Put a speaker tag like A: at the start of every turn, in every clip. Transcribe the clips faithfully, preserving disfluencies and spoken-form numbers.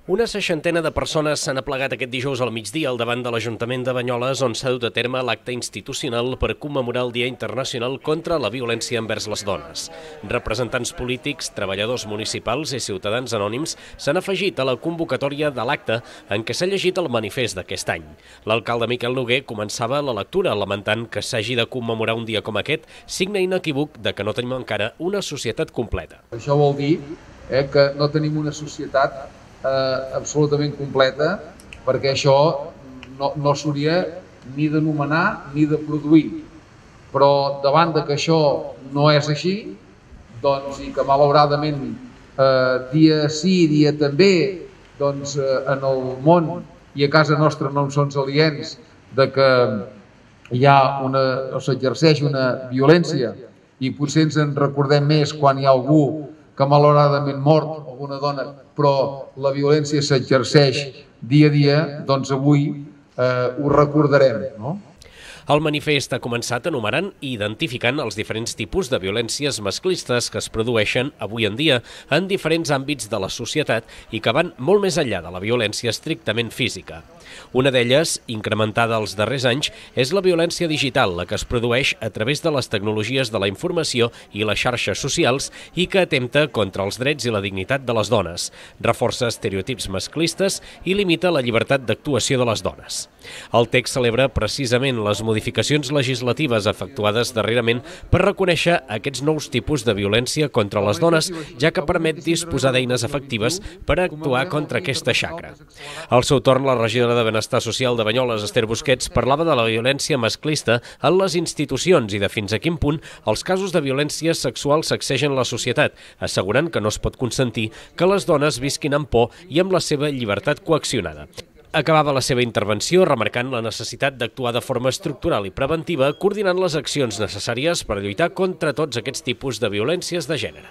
A: Una seixantena de persones s'han aplegat aquest dijous al migdia al davant de l'Ajuntament de Banyoles, on s'ha dut a terme l'acte institucional per commemorar el Dia Internacional contra la Violència envers les dones. Representants polítics, treballadors municipals i ciutadans anònims s'han afegit a la convocatòria de l'acte en què s'ha llegit el manifest d'aquest any. L'alcalde Miquel Noguer començava la lectura lamentant que s'hagi de commemorar un dia com aquest, signe inequívoc de que no tenim encara una societat completa.
B: Això vol dir eh, que no tenim una societat Eh, absolutament completa, perquè això no, no s'hauria ni d'anomenar ni de produir. Però davant de que això no és així, doncs, i que malauradament eh, dia sí, dia també, doncs, eh, en el món i a casa nostra no en són aliens de que hi ha una, o s'exerceix una violència, i potser ens en recordem més quan hi ha algú que malauradament mort, alguna dona, però la violència s'exerceix dia a dia, doncs avui eh, ho recordarem, no?
A: El manifest ha començat enumerant i identificant els diferents tipus de violències masclistes que es produeixen avui en dia en diferents àmbits de la societat i que van molt més enllà de la violència estrictament física. Una d'elles, incrementada els darrers anys, és la violència digital, la que es produeix a través de les tecnologies de la informació i les xarxes socials i que atempta contra els drets i la dignitat de les dones, reforça estereotips masclistes i limita la llibertat d'actuació de les dones. El text celebra precisament les modificacions legislatives efectuades darrerament per reconèixer aquests nous tipus de violència contra les dones, ja que permet disposar d'eines efectives per actuar contra aquesta xacra. Al seu torn, la regidora de Benestar Social de Banyoles, Esther Busquets, parlava de la violència masclista en les institucions i de fins a quin punt els casos de violència sexual sacsegen la societat, assegurant que no es pot consentir que les dones visquin amb por i amb la seva llibertat coaccionada. Acabava la seva intervenció remarcant la necessitat d'actuar de forma estructural i preventiva, coordinant les accions necessàries per lluitar contra tots aquests tipus de violències de gènere.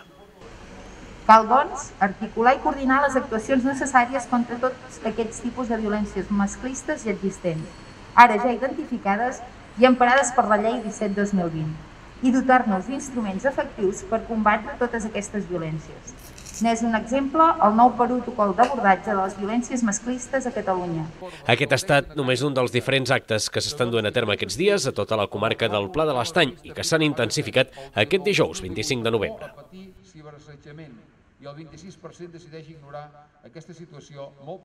C: Cal, doncs, articular i coordinar les actuacions necessàries contra tots aquests tipus de violències masclistes i existents, ara ja identificades i emparades per la llei disset dos mil vint, i dotar-nos d'instruments efectius per combatre totes aquestes violències. N'és un exemple el nou protocol d'abordatge de les violències masclistes a Catalunya.
A: Aquest ha estat només un dels diferents actes que s'estan duent a terme aquests dies a tota la comarca del Pla de l'Estany i que s'han intensificat aquest dijous vint-i-cinc de novembre.
B: I el vint-i-sis per cent decideix ignorar aquesta situació molt